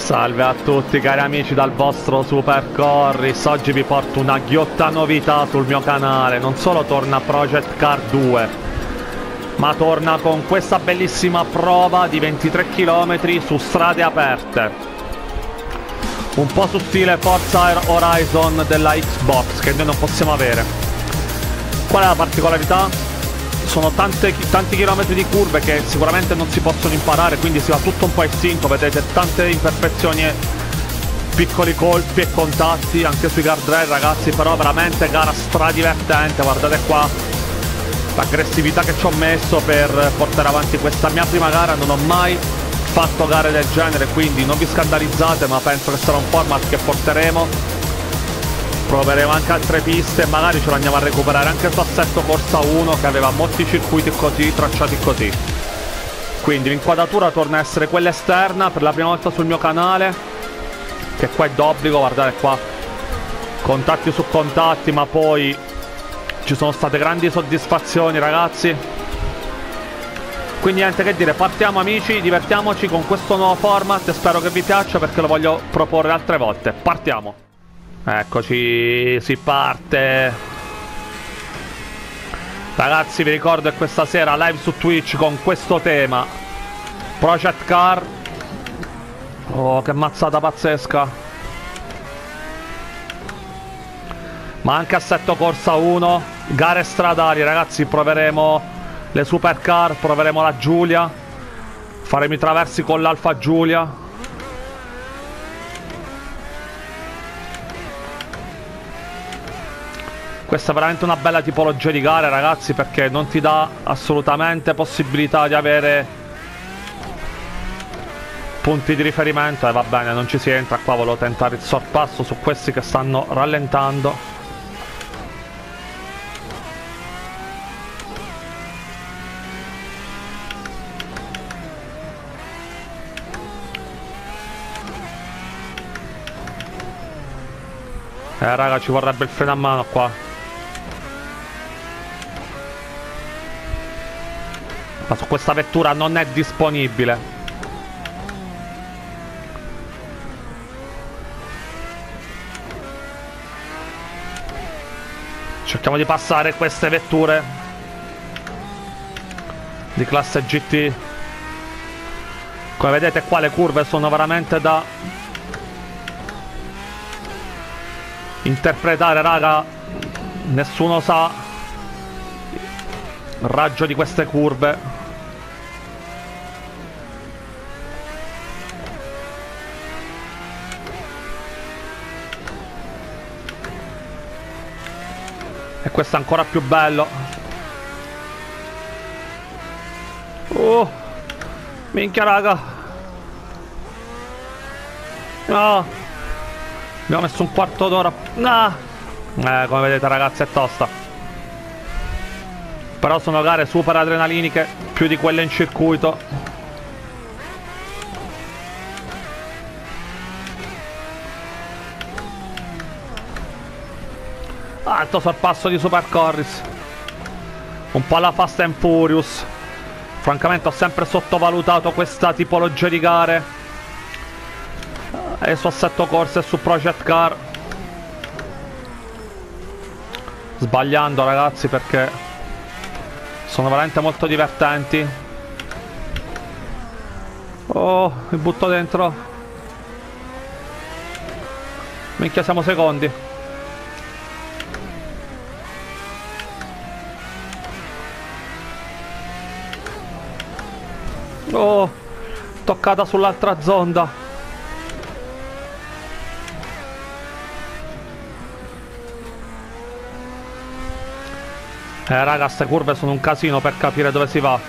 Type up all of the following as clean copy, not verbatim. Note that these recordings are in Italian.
Salve a tutti cari amici dal vostro Super Corris. Oggi vi porto una ghiotta novità sul mio canale. Non solo torna Project Car 2, ma torna con questa bellissima prova di 23 km su strade aperte, un po' su stile Forza Horizon della Xbox, che noi non possiamo avere. Qual è la particolarità? Sono tanti chilometri di curve che sicuramente non si possono imparare, quindi si va tutto un po' istinto, vedete tante imperfezioni, piccoli colpi e contatti anche sui guardrail ragazzi, però veramente gara stradivertente. Guardate qua l'aggressività che ci ho messo per portare avanti questa mia prima gara. Non ho mai fatto gare del genere, quindi non vi scandalizzate, ma penso che sarà un format che porteremo. Proveremo anche altre piste e magari ce lo andiamo a recuperare anche su Assetto Corsa 1, che aveva molti circuiti così, tracciati così. Quindi l'inquadratura torna a essere quella esterna per la prima volta sul mio canale, che qua è d'obbligo. Guardate qua, contatti su contatti, ma poi ci sono state grandi soddisfazioni ragazzi. Quindi niente che dire, partiamo amici, divertiamoci con questo nuovo format e spero che vi piaccia, perché lo voglio proporre altre volte. Partiamo. Eccoci, si parte. Ragazzi, vi ricordo che questa sera live su Twitch con questo tema, Project Car. Oh, che mazzata pazzesca. Ma anche Assetto Corsa 1, gare stradali ragazzi. Proveremo le supercar, proveremo la Giulia, faremo i traversi con l'Alfa Giulia. Questa è veramente una bella tipologia di gare ragazzi, perché non ti dà assolutamente possibilità di avere punti di riferimento. E va bene, non ci si entra qua, volevo tentare il sorpasso su questi che stanno rallentando. Raga, ci vorrebbe il freno a mano qua. Ma su questa vettura non è disponibile. Cerchiamo di passare queste vetture di classe GT. Come vedete qua le curve sono veramente da interpretare raga. Nessuno sa il raggio di queste curve. E questo è ancora più bello. Oh, minchia raga. No, abbiamo messo un quarto d'ora. No. Come vedete ragazzi è tosta. Però sono gare super adrenaliniche, più di quelle in circuito. Alto sorpasso di Super Corris, un po' alla Fast and Furious. Francamente ho sempre sottovalutato questa tipologia di gare, e su Assetto Corsa e su Project Car, sbagliando ragazzi, perché sono veramente molto divertenti. Oh, mi butto dentro. Minchia, siamo secondi. Oh, toccata sull'altra zonda. Raga, queste curve sono un casino per capire dove si va.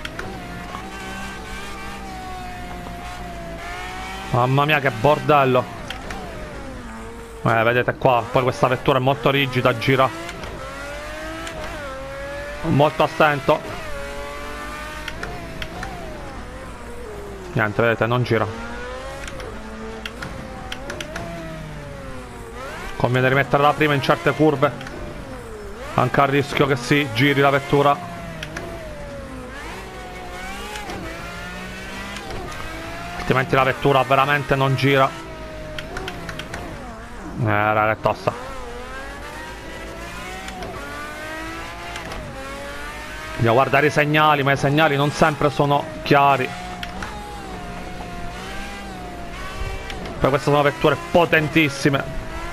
Mamma mia che bordello. Vedete qua, poi questa vettura è molto rigida, gira molto a stento. Niente, vedete, non gira. Conviene rimettere la prima in certe curve, anche a rischio che si giri la vettura. Altrimenti la vettura veramente non gira. Raga, è tosta. Dobbiamo guardare i segnali, ma i segnali non sempre sono chiari. Poi queste sono vetture potentissime.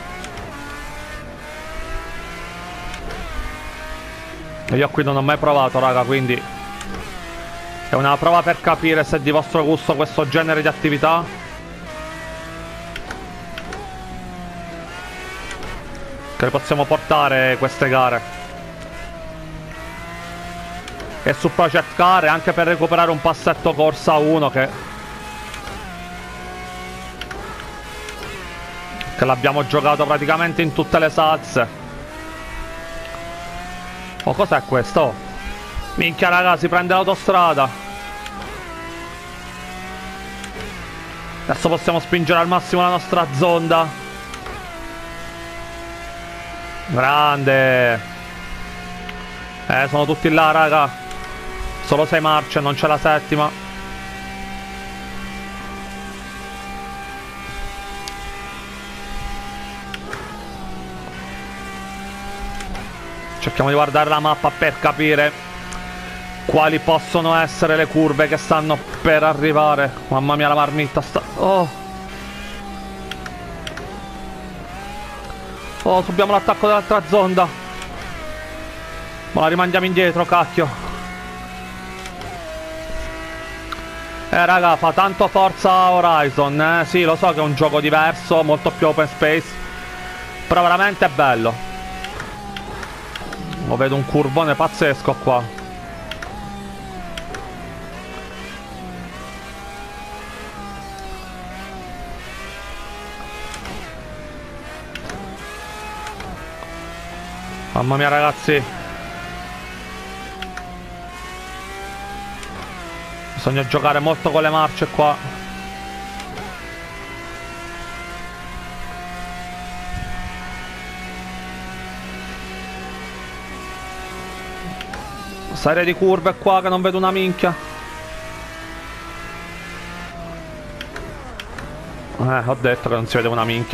E io qui non ho mai provato, raga, quindi è una prova per capire se è di vostro gusto questo genere di attività. Che possiamo portare queste gare. E su Project Car anche per recuperare un passetto corsa 1 che l'abbiamo giocato praticamente in tutte le salse. Oh, cos'è questo? Minchia, raga, si prende l'autostrada. Adesso possiamo spingere al massimo la nostra zonda. Grande. Sono tutti là, raga. Solo 6 marce, non c'è la settima. Cerchiamo di guardare la mappa per capire quali possono essere le curve che stanno per arrivare. Mamma mia, la marmitta sta... Oh, subiamo l'attacco dell'altra zonda. Ma la rimandiamo indietro, cacchio. Raga, fa tanto forza Horizon, Sì, lo so che è un gioco diverso, molto più open space, però veramente è bello. Vedo un curvone pazzesco qua. Mamma mia, ragazzi. Bisogna giocare molto con le marce qua. Serie di curve qua che non vedo una minchia. Ho detto che non si vede una minchia.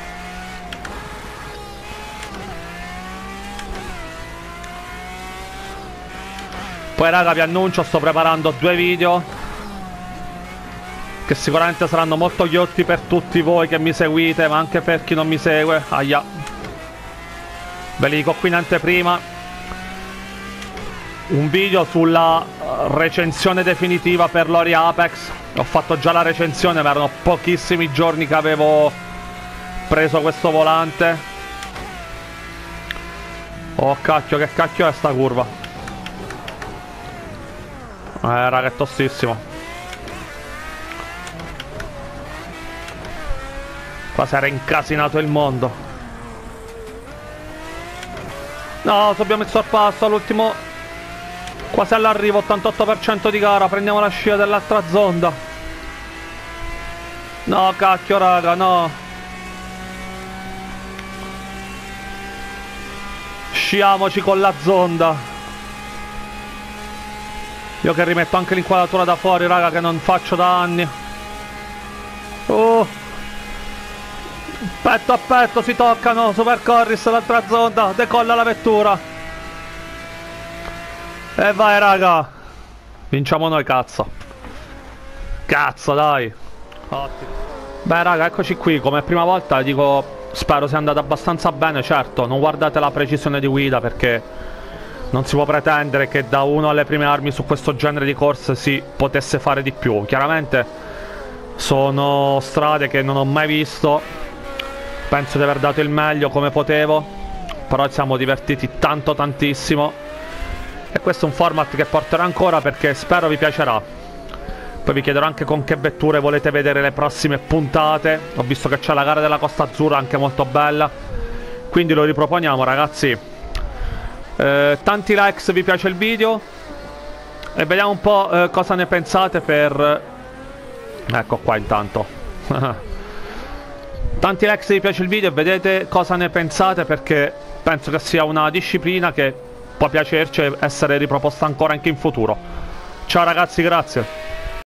Poi, raga, vi annuncio, sto preparando 2 video che sicuramente saranno molto ghiotti per tutti voi che mi seguite, ma anche per chi non mi segue. Aia. Ve li dico qui in anteprima. Un video sulla recensione definitiva per Lori Apex. Ho fatto già la recensione, ma erano pochissimi giorni che avevo preso questo volante. Oh cacchio, che cacchio è sta curva? Raga, è tostissimo. Qua si era incasinato il mondo. No, abbiamo il sorpasso all'ultimo. Quasi all'arrivo, 88% di gara. Prendiamo la scia dell'altra zonda. No, cacchio, raga, no. Sciamoci con la zonda. Io che rimetto anche l'inquadratura da fuori, raga, che non faccio da anni. Petto a petto si toccano. Super Corris, l'altra zonda. Decolla la vettura. E vai, raga. Vinciamo noi, cazzo. Cazzo, dai. Ottimo. Beh, raga, eccoci qui. Come prima volta dico, spero sia andata abbastanza bene. Certo, non guardate la precisione di guida, perché non si può pretendere che da uno alle prime armi su questo genere di corse si potesse fare di più. Chiaramente sono strade che non ho mai visto. Penso di aver dato il meglio come potevo, però ci siamo divertiti tantissimo. E questo è un format che porterò ancora, perché spero vi piacerà. Poi vi chiederò anche con che vetture volete vedere le prossime puntate. Ho visto che c'è la gara della Costa Azzurra, anche molto bella, quindi lo riproponiamo, ragazzi. Tanti like se vi piace il video. E vediamo un po' cosa ne pensate per... Ecco qua intanto. Tanti like se vi piace il video e vedete cosa ne pensate, perché penso che sia una disciplina che può piacerci essere riproposta ancora anche in futuro. Ciao ragazzi, grazie.